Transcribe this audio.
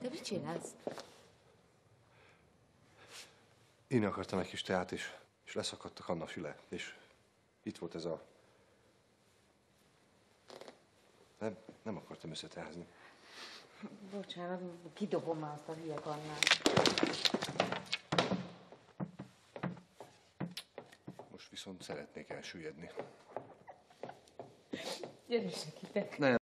Te mit csinálsz? Én akartam egy kis teát, és leszakadt a kanna füle, és itt volt ez a... Nem akartam összeteázni. Bocsánat, kidobom már azt a hülye kannát. Most viszont szeretnék elsüllyedni. Gyere, segítek. Nem.